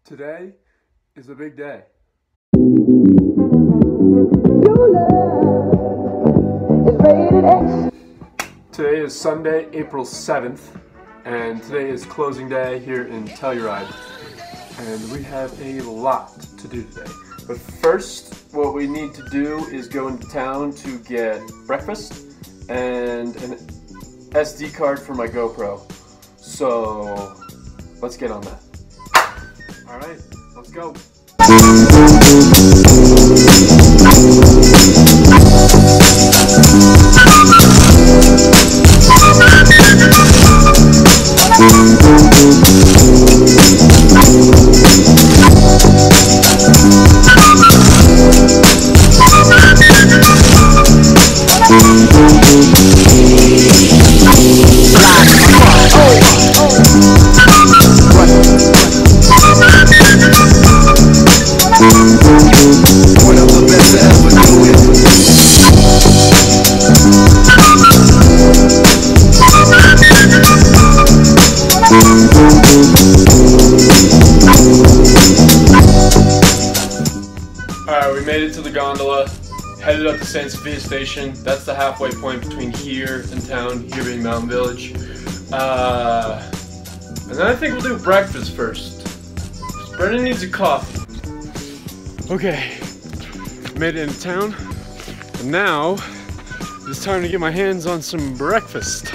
Today is a big day. Today is Sunday, April 7th, and today is closing day here in Telluride. And we have a lot to do today. But first, what we need to do is go into town to get breakfast and an SD card for my GoPro. So, let's get on that. Alright, let's go. Alright, we made it to the gondola, headed up to San Sofia Station. That's the halfway point between here and town, here being Mountain Village. And then I think we'll do breakfast first. Brendan needs a coffee. Okay, made it into town, and now it's time to get my hands on some breakfast.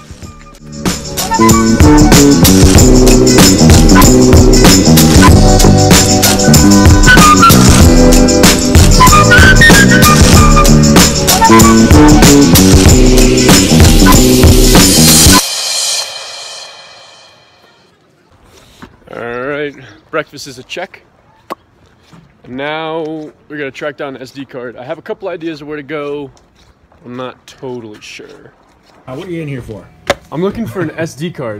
Alright, breakfast is a check. And now we're gonna track down the SD card. I have a couple ideas of where to go. I'm not totally sure. What are you in here for? I'm looking for an SD card.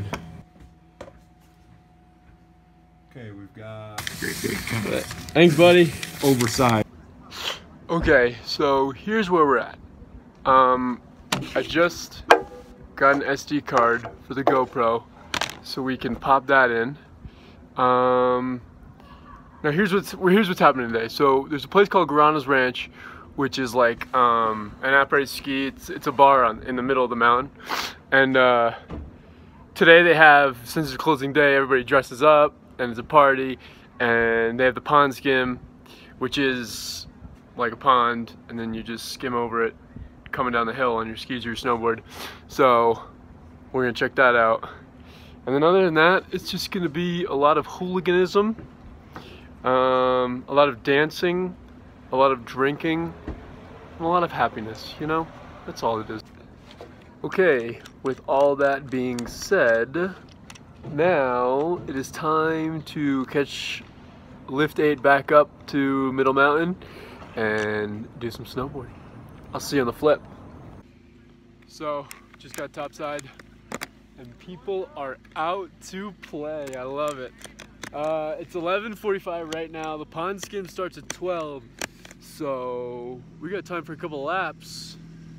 Okay, we've got... Thanks, buddy. Oversized. Okay, so here's where we're at. I just got an SD card for the GoPro, so we can pop that in. Now here's what's happening today. So there's a place called Guarano's Ranch, which is like an après ski. It's a bar in the middle of the mountain, and today they have, since it's closing day, everybody dresses up and it's a party, and they have the pond skim, which is like a pond, and then you just skim over it coming down the hill on your skis or your snowboard. So we're gonna check that out. And then other than that, it's just gonna be a lot of hooliganism, a lot of dancing, a lot of drinking, and a lot of happiness, you know? That's all it is. Okay, with all that being said, now it is time to catch Lift 8 back up to Middle Mountain and do some snowboarding. I'll see you on the flip. So, just got topside, and people are out to play. I love it. It's 11:45 right now. The pond skim starts at 12, so we got time for a couple laps,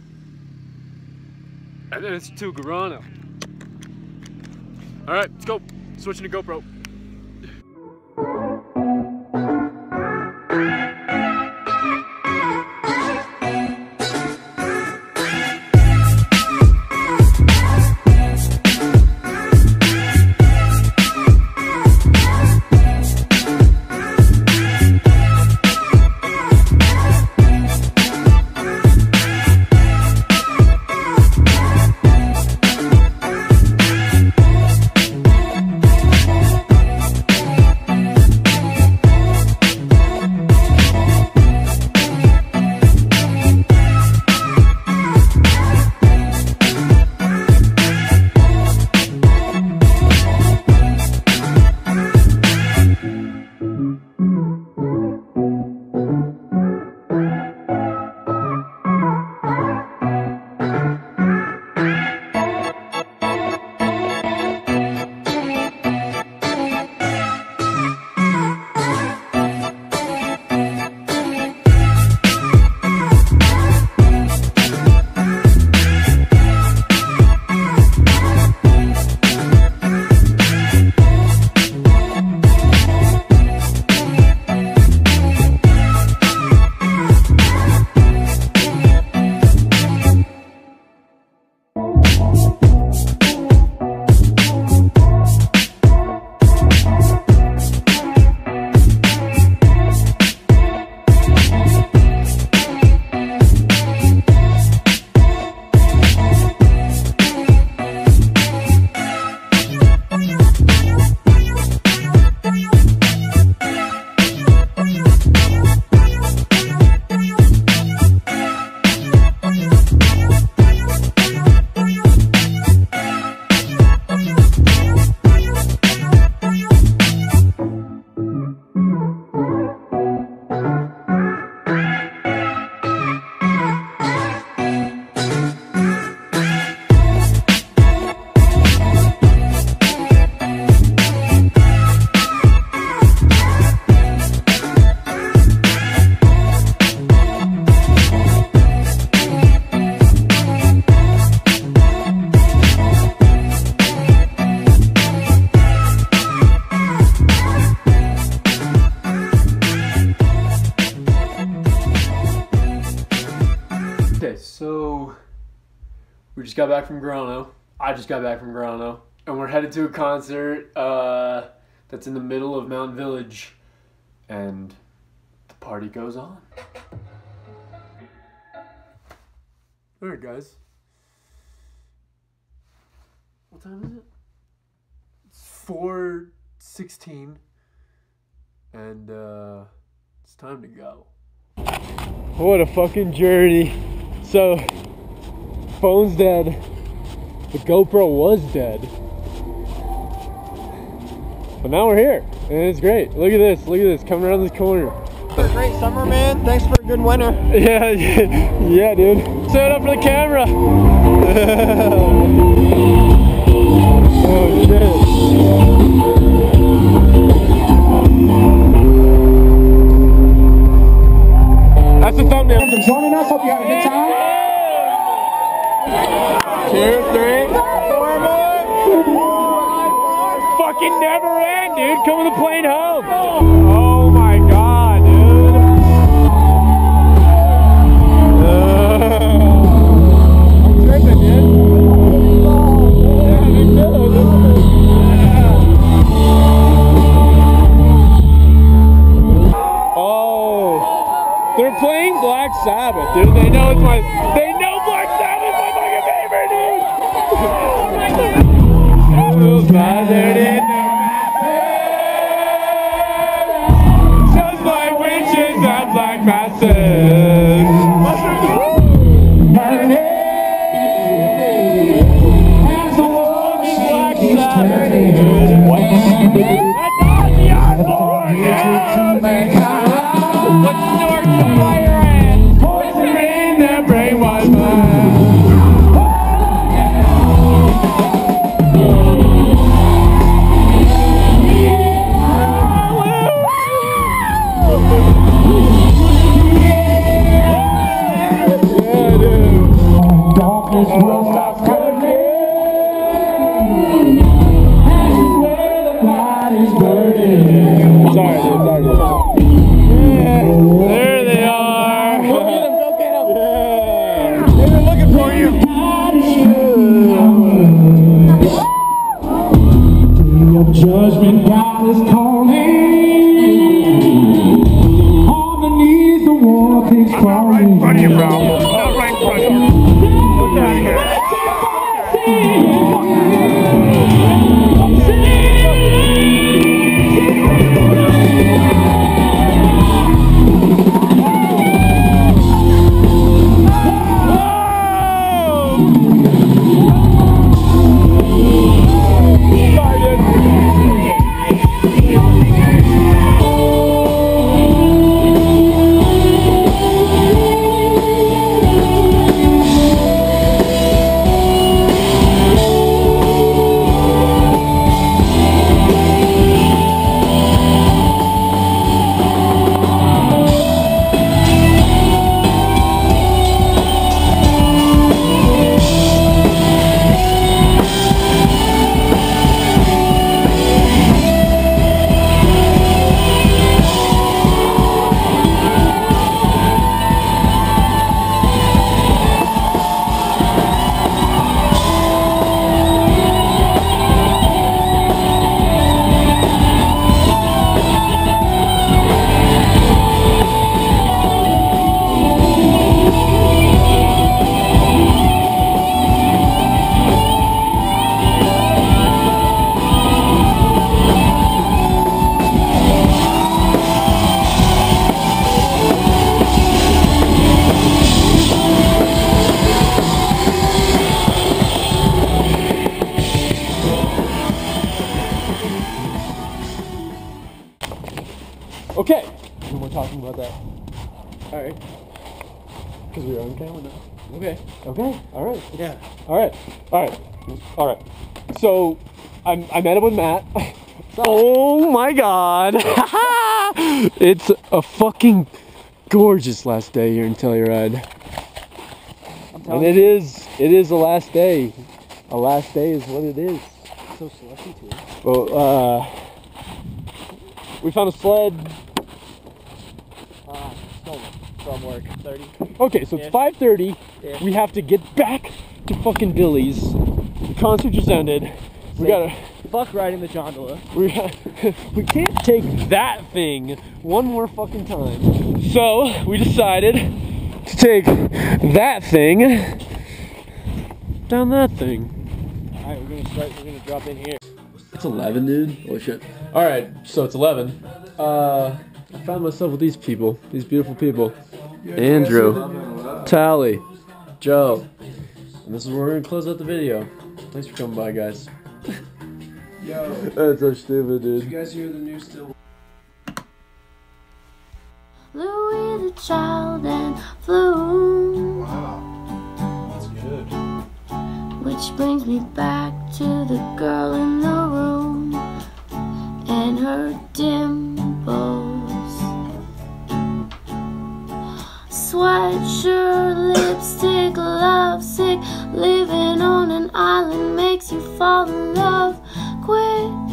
and then it's to Guarano. All right, let's go. Switching to GoPro. We just got back from Grano. I just got back from Grano. And we're headed to a concert that's in the middle of Mountain Village. And the party goes on. Alright, guys. What time is it? It's 4:16. And it's time to go. What a fucking journey. So, phone's dead. The GoPro was dead. But now we're here, and it's great. Look at this, coming around this corner. Great summer, man. Thanks for a good winter. Yeah, yeah, dude. Set it up for the camera. Oh, shit. That's the thumbnail. Thanks for joining us. Hope you had a good time. 2, 3, 4 more. Fucking never end, dude. Come with the plane home. Oh my god, dude. I'm tripping, dude. Oh, they're playing Black Sabbath, dude. They know Black Sabbath is my fucking favorite, dude. Gathered in just like witches and black masses. As the world is Black Sabbath, that's Ozzy Osbourne, What's the north of fire and poison in their brainwash mind. There they are. Go get them, go get them. Yeah. They're looking for you. Day of judgment, God is calling. On the knees, the war pigs crawling. Right in front of you, bro. Not right in front of you. Look out of here. Okay, no more talking about that. Alright. Because we're on camera now. Okay. Okay, alright. Yeah. Alright, alright, alright. So, I met up with Matt. Oh my god! It's a fucking gorgeous last day here in Telluride. And it is the last day. A last day is what it is. It's so slushy too. Well, we found a sled. Stolen from work. 30. Okay, so it's 5:30. Yeah. We have to get back to fucking Billy's. The concert just ended. We gotta. Fuck riding the gondola. We can't take that thing one more fucking time. So we decided to take that thing down that thing. Alright, we're gonna drop in here. It's 11, dude. Holy shit. Alright, so it's 11. I found myself with these people, these beautiful people. Andrew, Tally, Joe. And this is where we're gonna close out the video. Thanks for coming by, guys. Yo, That's so stupid, did you dude. guys hear the news still? Louis the Child and Flu. Wow, that's good. Which brings me back to the girl in the room and her dimples. Sweatshirt, lipstick, lovesick. Living on an island makes you fall in love quick.